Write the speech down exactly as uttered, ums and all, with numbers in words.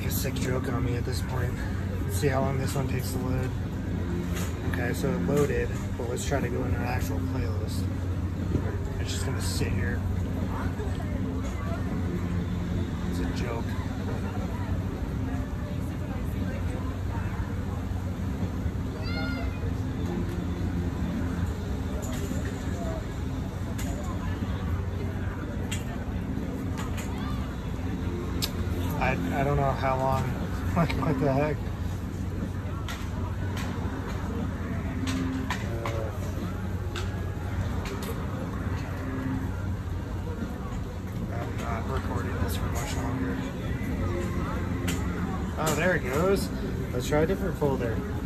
a sick joke on me at this point. Let's see how long this one takes to load. Okay, so it loaded, but let's try to go into an actual playlist. It's just gonna sit here. It's a joke. I, I don't know how long. Like, what the heck? Uh, I'm not recording this for much longer. Oh, there it goes. Let's try a different folder.